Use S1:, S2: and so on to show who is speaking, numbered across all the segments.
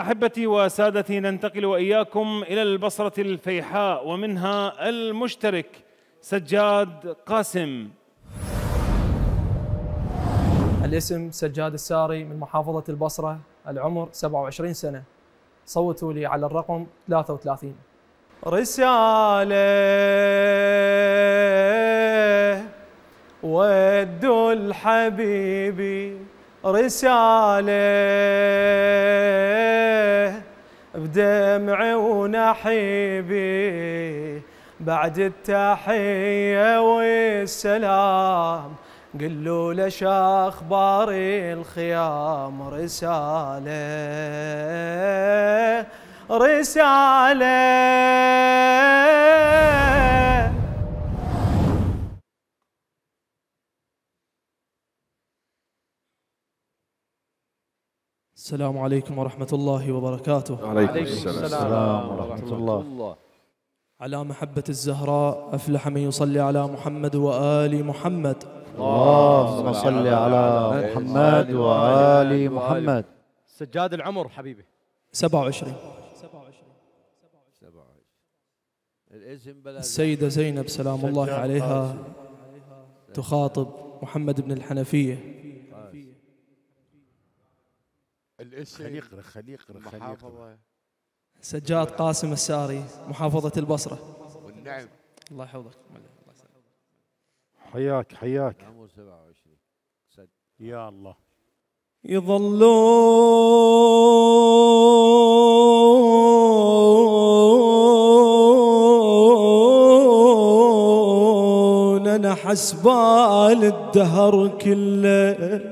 S1: أحبتي وسادتي، ننتقل وإياكم إلى البصرة الفيحاء ومنها المشترك سجاد قاسم.
S2: الاسم سجاد الساري من محافظة البصرة، العمر 27 سنة. صوتوا لي على الرقم 33.
S3: رسالة ودوا الحبيبي، رسالة بدمعي ونحيبي، بعد التحية والسلام قلوا لش أخبار الخيام. رسالة
S2: السلام عليكم ورحمة الله وبركاته.
S4: وعليكم السلام ورحمة الله.
S2: على محبة الزهراء أفلح من يصلي على محمد وآل محمد.
S4: اللهم صل على محمد وآل محمد.
S3: سجاد العمر حبيبي
S2: 27. السيدة زينب سلام الله عليها تخاطب محمد بن الحنفية.
S4: خليق
S2: سجاد قاسم الساري، محافظة البصرة.
S4: والنعم.
S2: الله يحفظك.
S4: حياك
S5: عمر 27.
S4: يا الله.
S3: يظلون انا حسبال الدهر كله،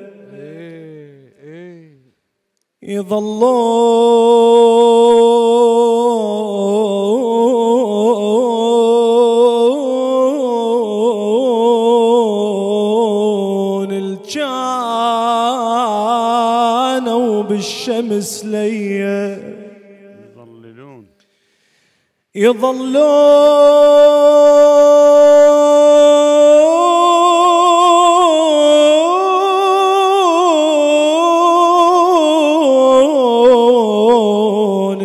S3: يظلون الجانوا بالشمس ليا، يظلون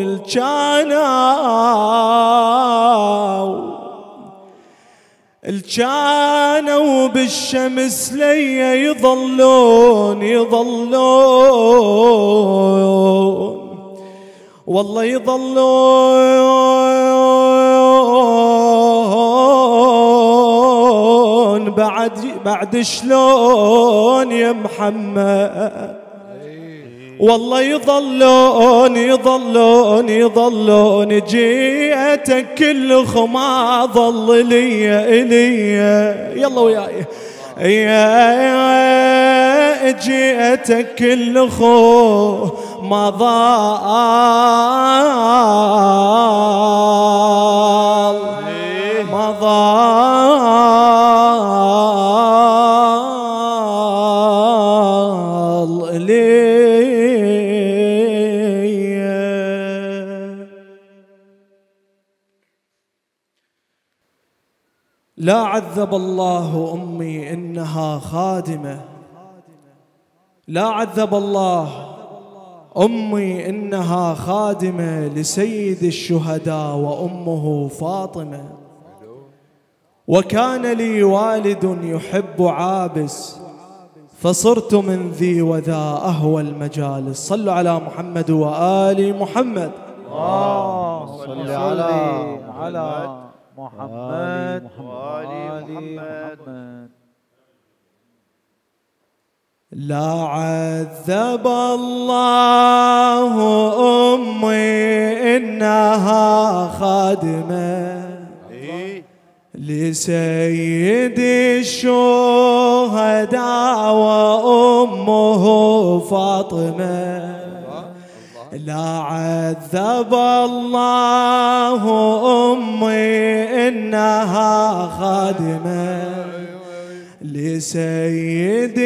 S3: الجانوا بالشمس ليا، يظلون والله يظلون بعد شلون يا محمد، والله يظلون جيتك كل خما ظل لي يلا وياي يا جيتك كل خو ما ضال ما ضال لي. لا عذب الله أمي إنها خادمة، لا عذب الله أمي إنها خادمة لسيد الشهداء وأمه فاطمة، وكان لي والد يحب عابس فصرت من ذي وذا أهوى المجالس. صلوا على محمد وآل محمد.
S4: صل على محمد وآل محمد.
S3: لا عذب الله أمي إنها خادمة لسيد الشهداء وأمه فاطمة. لا عذب الله أمي إنها خادمة لسيد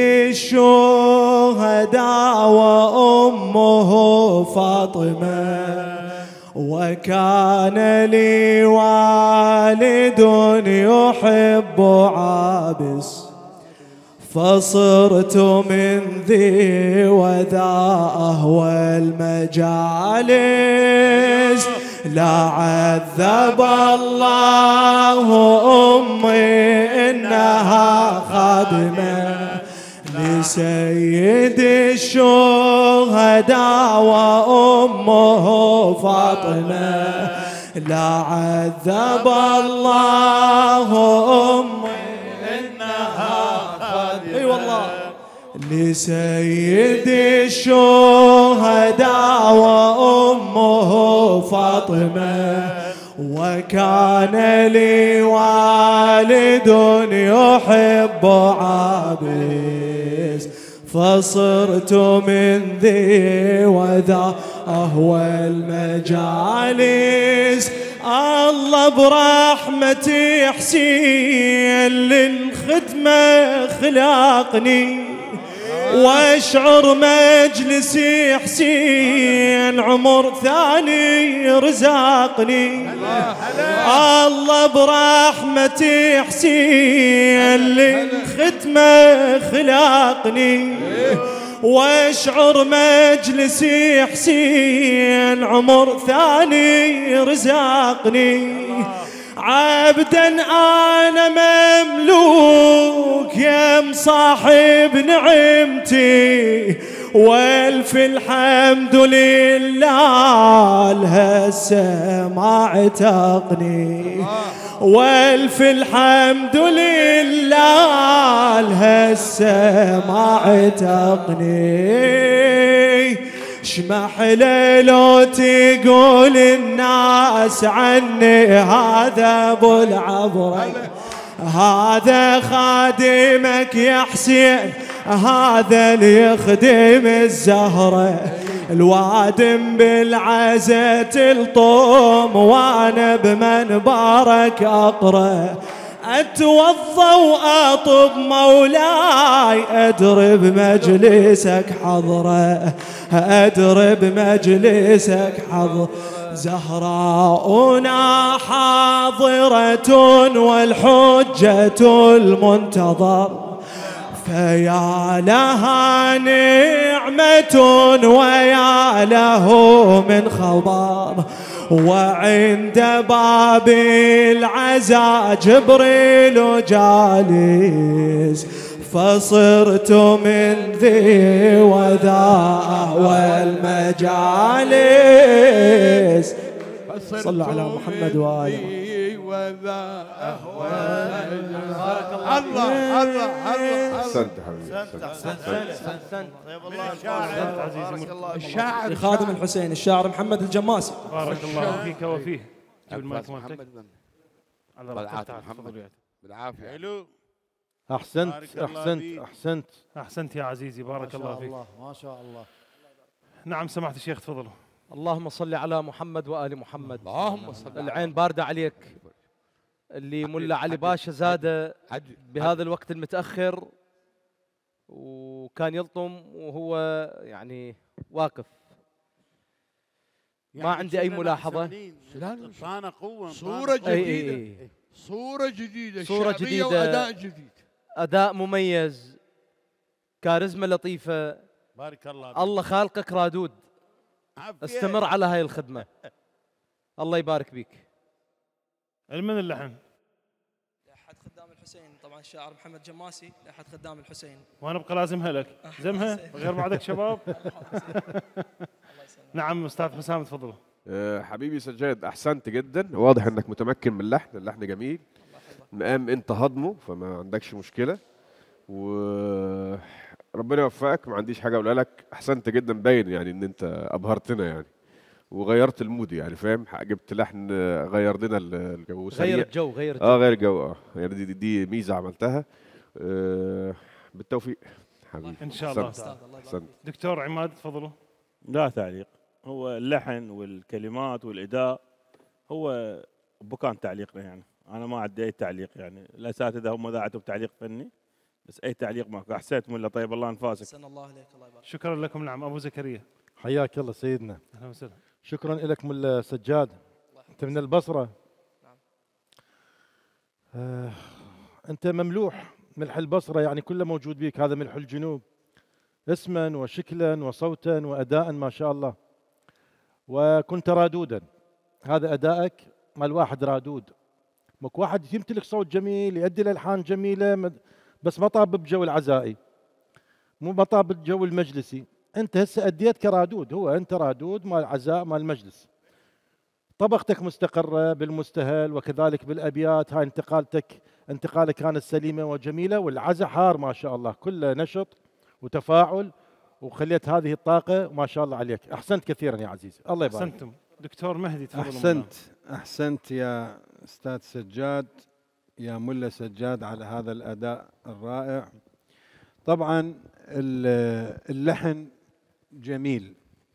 S3: الشهداء وأمه فاطمة، وكان لي والد يحب عابس فصرت من ذي وذا أهوى المجالس لا عذب الله أمي إنها خادمة لسيد الشهداء وأمه فاطمة لا عذب الله أمي إنها خادمة اي والله لسيد الشهداء وأمه فاطمة وكان لي والد يحب عابس فصرت من ذي وذا أهوى المجالس الله برحمتي حسين للخدمة خلاقني واشعر مجلسي حسين عمر ثاني رزقني الله برحمتي حسين للختمة خلاقني واشعر مجلسي حسين عمر ثاني رزقني عبدا أنا مملوك يا مصاحب نعمتي والف الحمد لله لهسه ما عتقني والف الحمد لله لهسه ما عتقني شمحلة لو تقول الناس عني هذا ابو العبرة هذا خادمك يا حسين هذا اللي يخدم الزهرة الوادم بالعزة الطوم وانا بمنبرك اقرأ اتوضى واطب مولاي ادرب مجلسك حضره ادرب مجلسك حضره زهراؤنا حاضرة والحجة المنتظر فيا لها نعمة ويا له من خبر وعند باب العزاء جبريل جالس فصرت من ذي وذا والمجالس صلوا على محمد وآله
S4: وذا الله الله الله
S5: احسنت حبيبي
S4: احسنت طيب الله
S3: الشاعر خادم الحسين الشاعر محمد الجماسي
S1: بارك الله فيك وفيه جيب المايك مالتك
S4: محمد
S1: على
S4: بالعافية
S1: راحتك
S4: محمد بالعافية
S6: حلو
S5: احسنت
S6: بارك الله
S5: احسنت
S6: فيك.
S5: احسنت
S1: احسنت يا عزيزي بارك الله فيك
S6: ما شاء الله
S1: نعم سمعت الشيخ تفضلوا
S7: اللهم صل على محمد وآل محمد
S4: اللهم صل على
S7: العين باردة عليك اللي ملا علي باشا زاده بهذا الوقت المتأخر وكان يلطم وهو يعني واقف ما عندي أي ملاحظة
S6: انطانا قوة
S4: صورة جديدة صورة جديدة
S7: صورة
S4: شعبية
S7: جديدة.
S4: وأداء جديد
S7: أداء مميز كاريزما لطيفة
S6: بارك الله فيك.
S7: الله خالقك رادود
S6: عافية.
S7: استمر على هاي الخدمة الله يبارك بيك
S1: من اللحن
S2: لأحد خدام الحسين طبعا الشاعر محمد جماسي لأحد خدام الحسين
S1: وانا ابقى لازمها لك زمها غير بعدك شباب نعم استاذ حسام تفضلوا
S5: حبيبي سجاد احسنت جدا واضح انك متمكن من اللحن جميل مقام انت هضمه فما عندكش مشكله وربنا يوفقك ما عنديش حاجه اقولها لك احسنت جدا باين يعني ان انت ابهرتنا يعني وغيرت المود يعني فاهم جبت لحن غير لنا الجو سريع
S7: غير الجو غير الجو
S5: غير الجو يعني دي ميزه عملتها بالتوفيق حبيبي
S1: ان شاء الله
S5: أحسنت.
S1: تعالى.
S5: احسنت
S1: دكتور عماد تفضلوا
S6: لا تعليق هو اللحن والكلمات والاداء هو بكان تعليقنا يعني انا ما عندي اي تعليق يعني الاساتذه هم ذاعتوا بتعليق فني بس اي تعليق ماكو احسنت ملا طيب الله انفاسك
S2: أحسن الله عليك الله يبارك
S1: شكرا لكم نعم ابو زكريا
S8: حياك الله سيدنا
S1: اهلا وسهلا
S8: شكرا لك ملا سجاد انت من البصره انت مملوح ملح البصرة يعني كله موجود بيك، هذا ملح الجنوب، اسما وشكلا وصوتا وأداء ما شاء الله. وكنت رادودا، هذا أدائك مال واحد رادود. ماكو واحد يمتلك صوت جميل يؤدي الألحان جميلة بس ما طاب بجو العزائي، مو ما طاب بالجو المجلسي. أنت هسه أديت كرادود، هو أنت رادود مال عزاء مال مجلس. طبختك مستقرة بالمستهل وكذلك بالأبيات، هاي انتقالك كانت سليمة وجميلة، والعزاء حار ما شاء الله، كله نشط وتفاعل، وخليت هذه الطاقة ما شاء الله عليك. أحسنت كثيرا يا عزيزي، الله يبارك.
S1: أحسنتم. دكتور مهدي تفضل.
S9: أحسنت يا أستاذ سجاد، يا ملا سجاد، على هذا الأداء الرائع. طبعا اللحن جميل،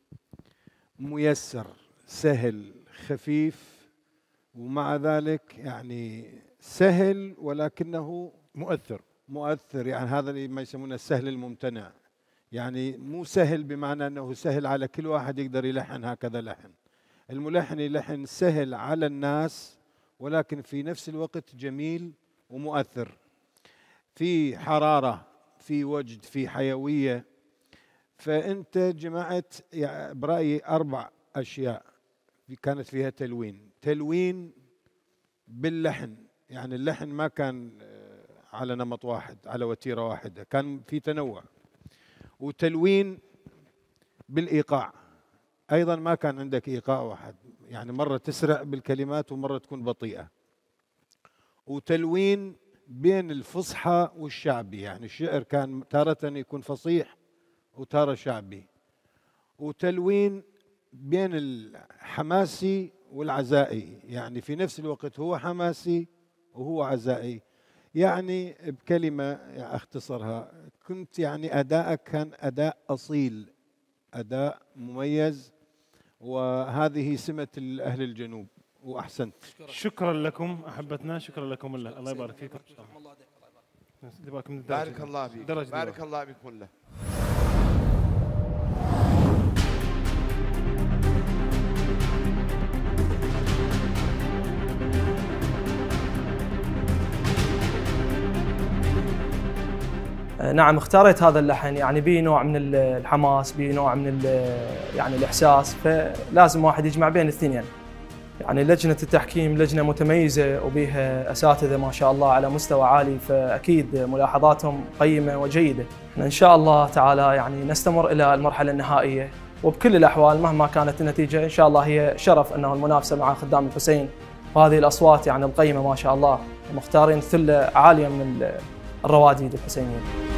S9: ميسر، سهل، خفيف، ومع ذلك يعني سهل ولكنه مؤثر. يعني هذا اللي ما يسمونه السهل الممتنع، يعني مو سهل بمعنى أنه سهل على كل واحد يقدر يلحن هكذا لحن. الملحن يلحن سهل على الناس ولكن في نفس الوقت جميل ومؤثر، في حرارة، في وجد، في حيوية. فأنت جمعت برأيي 4 أشياء كانت فيها تلوين باللحن، يعني اللحن ما كان على نمط واحد، على وتيرة واحدة، كان في تنوع. وتلوين بالإيقاع، أيضا ما كان عندك إيقاع واحد، يعني مرة تسرع بالكلمات ومرة تكون بطيئة. وتلوين بين الفصحى والشعبي، يعني الشعر كان تارة يكون فصيح وتارة شعبي. وتلوين بين الحماسي والعزائي، يعني في نفس الوقت هو حماسي وهو عزائي. يعني بكلمة أختصرها، كنت يعني أداءك كان أداء أصيل، أداء مميز، وهذه سمة أهل الجنوب، وأحسنت.
S1: شكرا لكم أحبتنا، شكرا لكم الله يبارك فيكم.
S4: بارك الله فيك، بارك الله بك ملا.
S2: نعم، اختاريت هذا اللحن، يعني به نوع من الحماس، به نوع من يعني الإحساس، فلازم واحد يجمع بين الاثنين. يعني لجنة التحكيم لجنة متميزة وبها أساتذة ما شاء الله على مستوى عالي، فأكيد ملاحظاتهم قيمة وجيدة. إن شاء الله تعالى يعني نستمر إلى المرحلة النهائية، وبكل الأحوال مهما كانت النتيجة إن شاء الله هي شرف أنه المنافسة مع خدام الحسين، وهذه الأصوات يعني القيمة ما شاء الله، مختارين ثلة عالية من الرواديد الحسينيين.